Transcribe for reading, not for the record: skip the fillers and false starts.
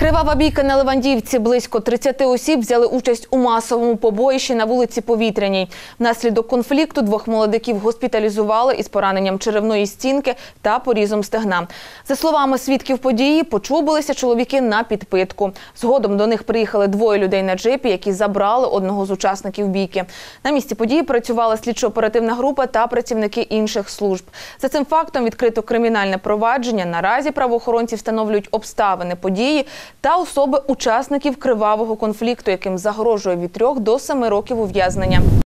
Кривава бійка на Левандівці. Близько 30 осіб взяли участь у масовому побоїщі на вулиці Повітряній. Внаслідок конфлікту двох молодиків госпіталізували із пораненням черевної стінки та порізом стегна. За словами свідків події, почубилися чоловіки на підпитку. Згодом до них приїхали двоє людей на джипі, які забрали одного з учасників бійки. На місці події працювала слідчо-оперативна група та працівники інших служб. За цим фактом відкрито кримінальне провадження. Наразі правоохоронці встановлюють обставини події та особи учасників кривавого конфлікту, яким загрожує від 3 до 7 років ув'язнення.